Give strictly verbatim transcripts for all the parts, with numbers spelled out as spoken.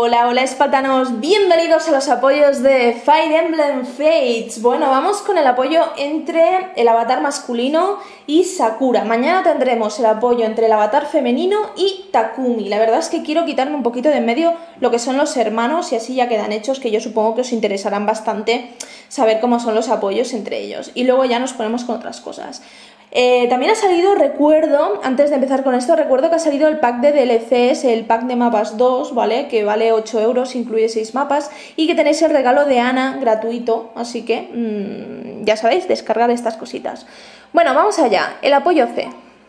Hola, hola espartanos, bienvenidos a los apoyos de Fire Emblem Fates. Bueno, vamos con el apoyo entre el avatar masculino y Sakura. Mañana tendremos el apoyo entre el avatar femenino y Takumi. La verdad es que quiero quitarme un poquito de en medio lo que son los hermanos y así ya quedan hechos, que yo supongo que os interesarán bastante saber cómo son los apoyos entre ellos. Y luego ya nos ponemos con otras cosas. Eh, también ha salido, recuerdo, antes de empezar con esto, recuerdo que ha salido el pack de D L Cs, el pack de mapas dos, ¿vale? Que vale ocho euros, incluye seis mapas, y que tenéis el regalo de Ana gratuito, así que mmm, ya sabéis, descargar estas cositas. Bueno, vamos allá, el apoyo C.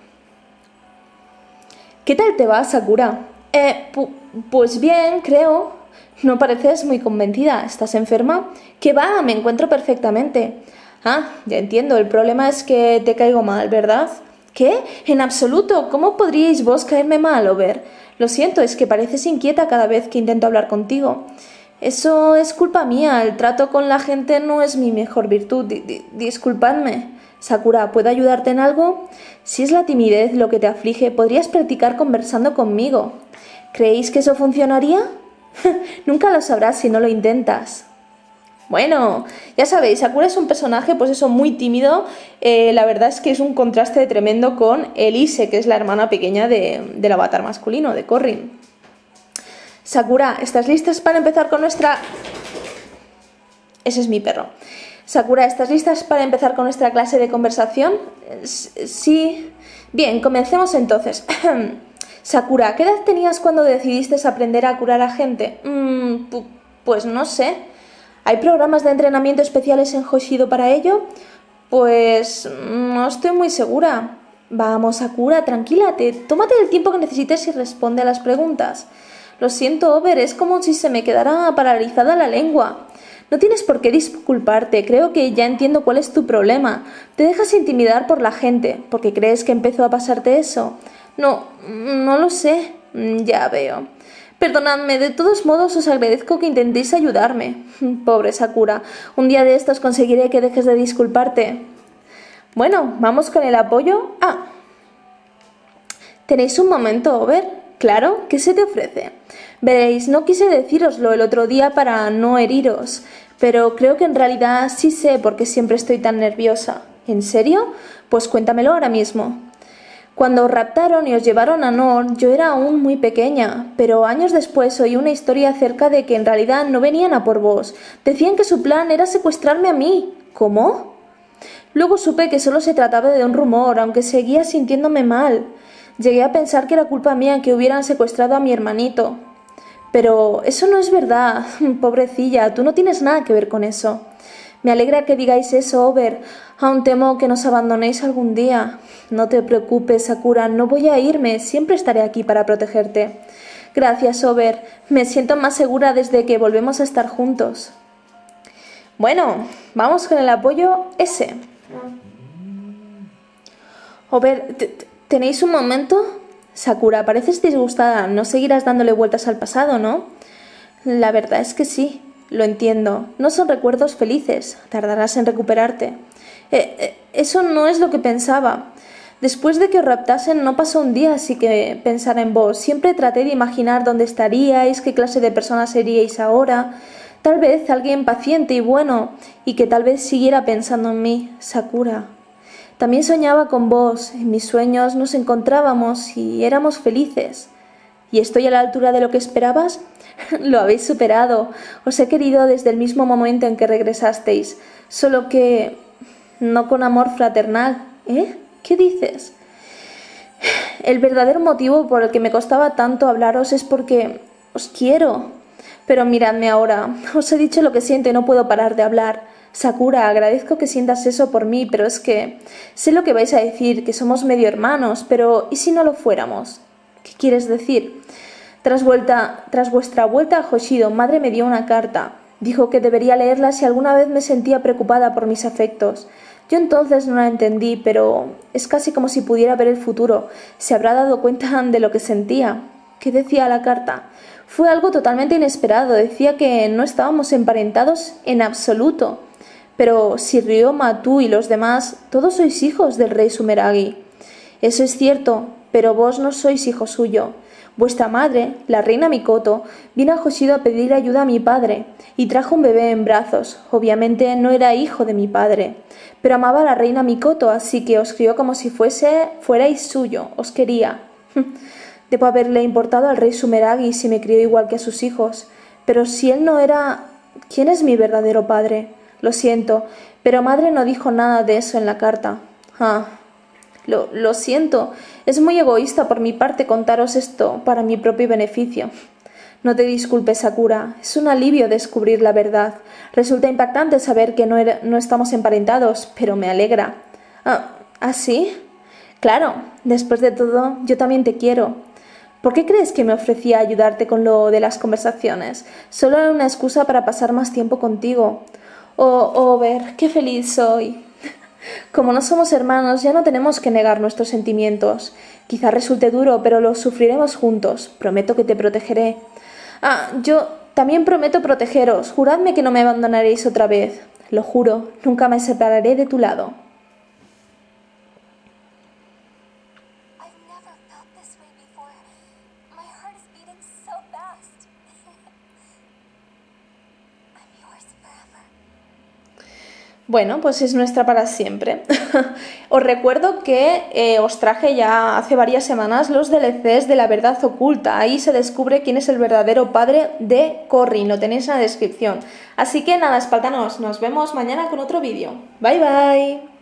¿Qué tal te va, Sakura? Eh, pu pues bien, creo. No pareces muy convencida, ¿estás enferma? ¿Qué va? Me encuentro perfectamente. Ah, ya entiendo, el problema es que te caigo mal, ¿verdad? ¿Qué? En absoluto, ¿cómo podríais vos caerme mal, Over? Lo siento, es que pareces inquieta cada vez que intento hablar contigo. Eso es culpa mía, el trato con la gente no es mi mejor virtud, di di disculpadme. Sakura, ¿puedo ayudarte en algo? Si es la timidez lo que te aflige, podrías practicar conversando conmigo. ¿Creéis que eso funcionaría? Nunca lo sabrás si no lo intentas. Bueno, ya sabéis, Sakura es un personaje, pues eso, muy tímido. Eh, la verdad es que es un contraste tremendo con Elise, que es la hermana pequeña de, del avatar masculino, de Corrin. Sakura, ¿estás listas para empezar con nuestra...? Ese es mi perro. Sakura, ¿estás listas para empezar con nuestra clase de conversación? Sí. Bien, comencemos entonces. Sakura, ¿qué edad tenías cuando decidiste aprender a curar a gente? Mm, pues no sé. ¿Hay programas de entrenamiento especiales en Hoshido para ello? Pues no estoy muy segura. Vamos, Sakura, tranquilate. Tómate el tiempo que necesites y responde a las preguntas. Lo siento, Over, es como si se me quedara paralizada la lengua. No tienes por qué disculparte, creo que ya entiendo cuál es tu problema. Te dejas intimidar por la gente, porque crees que empezó a pasarte eso. No, no lo sé. Ya veo. Perdonadme, de todos modos os agradezco que intentéis ayudarme. Pobre Sakura, un día de estos conseguiré que dejes de disculparte. Bueno, vamos con el apoyo. Ah, ¿tenéis un momento, Over? Claro, ¿qué se te ofrece? Veréis, no quise decíroslo el otro día para no heriros, pero creo que en realidad sí sé por qué siempre estoy tan nerviosa. ¿En serio? Pues cuéntamelo ahora mismo. Cuando os raptaron y os llevaron a Nor, yo era aún muy pequeña, pero años después oí una historia acerca de que en realidad no venían a por vos. Decían que su plan era secuestrarme a mí. ¿Cómo? Luego supe que solo se trataba de un rumor, aunque seguía sintiéndome mal. Llegué a pensar que era culpa mía que hubieran secuestrado a mi hermanito. Pero eso no es verdad. Pobrecilla, tú no tienes nada que ver con eso. Me alegra que digáis eso, Over. Aún temo que nos abandonéis algún día. No te preocupes, Sakura, no voy a irme. Siempre estaré aquí para protegerte. Gracias, Over. Me siento más segura desde que volvemos a estar juntos. Bueno, vamos con el apoyo S. Over, ¿tenéis un momento? Sakura, pareces disgustada. No seguirás dándole vueltas al pasado, ¿no? La verdad es que sí. Lo entiendo. No son recuerdos felices. Tardarás en recuperarte. Eh, eh, eso no es lo que pensaba. Después de que os raptasen no pasó un día así que pensara en vos. Siempre traté de imaginar dónde estaríais, qué clase de persona seríais ahora. Tal vez alguien paciente y bueno, y que tal vez siguiera pensando en mí, Sakura. También soñaba con vos. En mis sueños nos encontrábamos y éramos felices. ¿Y estoy a la altura de lo que esperabas? Lo habéis superado. Os he querido desde el mismo momento en que regresasteis, solo que no con amor fraternal. ¿Eh? ¿Qué dices? El verdadero motivo por el que me costaba tanto hablaros es porque os quiero. Pero miradme ahora. Os he dicho lo que siento y no puedo parar de hablar. Sakura, agradezco que sientas eso por mí, pero es que sé lo que vais a decir, que somos medio hermanos, pero ¿y si no lo fuéramos? ¿Qué quieres decir? Tras, vuelta, tras vuestra vuelta a Hoshido, madre me dio una carta. Dijo que debería leerla si alguna vez me sentía preocupada por mis afectos. Yo entonces no la entendí, pero es casi como si pudiera ver el futuro. Se habrá dado cuenta de lo que sentía. ¿Qué decía la carta? Fue algo totalmente inesperado. Decía que no estábamos emparentados en absoluto. Pero si Ryoma, tú y los demás, todos sois hijos del rey Sumeragi. Eso es cierto, pero vos no sois hijo suyo. Vuestra madre, la reina Mikoto, vino a Hoshido a pedir ayuda a mi padre y trajo un bebé en brazos. Obviamente no era hijo de mi padre, pero amaba a la reina Mikoto, así que os crió como si fuese, fuerais suyo, os quería. Debo haberle importado al rey Sumeragi si me crió igual que a sus hijos, pero si él no era... ¿Quién es mi verdadero padre? Lo siento, pero madre no dijo nada de eso en la carta. Ah... Lo, lo siento, es muy egoísta por mi parte contaros esto para mi propio beneficio. No te disculpes, Sakura, es un alivio descubrir la verdad. Resulta impactante saber que no, era, no estamos emparentados, pero me alegra. Ah, ¿ah, sí? Claro, después de todo, yo también te quiero. ¿Por qué crees que me ofrecía ayudarte con lo de las conversaciones? Solo era una excusa para pasar más tiempo contigo. Oh, oh, ver, qué feliz soy. Como no somos hermanos, ya no tenemos que negar nuestros sentimientos. Quizá resulte duro, pero lo sufriremos juntos. Prometo que te protegeré. Ah, yo también prometo protegeros. Juradme que no me abandonaréis otra vez. Lo juro, nunca me separaré de tu lado. Bueno, pues es nuestra para siempre. Os recuerdo que eh, os traje ya hace varias semanas los D L Cs de la verdad oculta. Ahí se descubre quién es el verdadero padre de Corrin, lo tenéis en la descripción. Así que nada, espartanos, nos vemos mañana con otro vídeo. Bye bye.